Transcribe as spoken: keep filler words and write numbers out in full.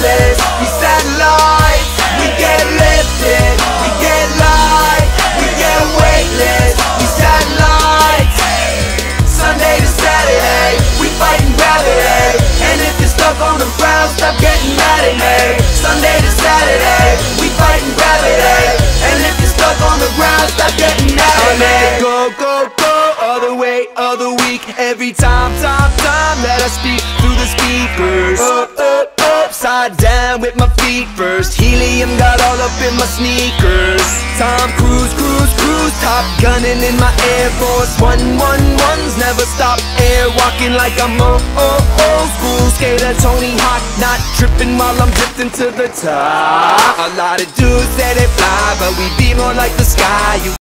weightless, we satellites. We get lifted, we get light, we get weightless, we satellites. Sunday to Saturday, we fighting gravity. And if you're stuck on the ground, stop getting mad at me. Sunday to Saturday, we fighting gravity. And if you're stuck on the ground, stop getting mad at me. Go, go, go, other way, other week. Every time, time, time that I speak through the speakers. Up, up, upside down with my feet first. Helium got all up in my sneakers. Tom Cruise, cruise, cruise, top gunning in my Air Force One, one, ones never stop air walking like I'm old, old, old school skater Tony Hawk, not tripping while I'm drifting to the top. A lot of dudes say they fly, but we be more like the sky. You